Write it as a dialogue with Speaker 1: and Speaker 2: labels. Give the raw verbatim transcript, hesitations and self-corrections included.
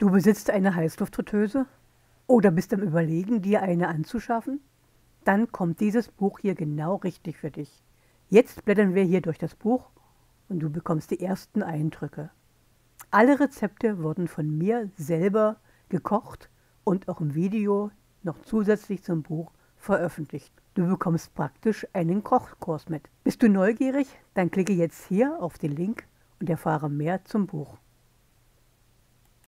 Speaker 1: Du besitzt eine Heißluftfritteuse oder bist am Überlegen, dir eine anzuschaffen? Dann kommt dieses Buch hier genau richtig für dich. Jetzt blättern wir hier durch das Buch und du bekommst die ersten Eindrücke. Alle Rezepte wurden von mir selber gekocht und auch im Video noch zusätzlich zum Buch veröffentlicht. Du bekommst praktisch einen Kochkurs mit. Bist du neugierig? Dann klicke jetzt hier auf den Link und erfahre mehr zum Buch.